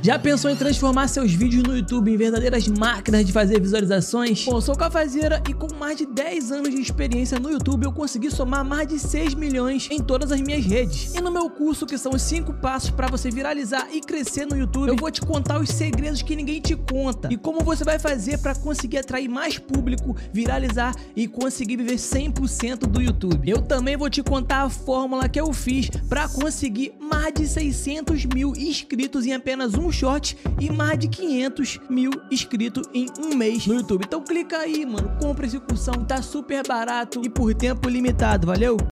Já pensou em transformar seus vídeos no YouTube em verdadeiras máquinas de fazer visualizações? Bom, eu sou o Cafazeira e com mais de 10 anos de experiência no YouTube eu consegui somar mais de 6 milhões em todas as minhas redes. E no meu curso, que são os 5 passos para você viralizar e crescer no YouTube, eu vou te contar os segredos que ninguém te conta e como você vai fazer para conseguir atrair mais público, viralizar e conseguir viver 100% do YouTube. Eu também vou te contar a fórmula que eu fiz para conseguir mais de 600 mil inscritos em apenas um short e mais de 500 mil inscritos em um mês no YouTube. Então clica aí, mano, compra esse cursão, tá super barato e por tempo limitado, valeu?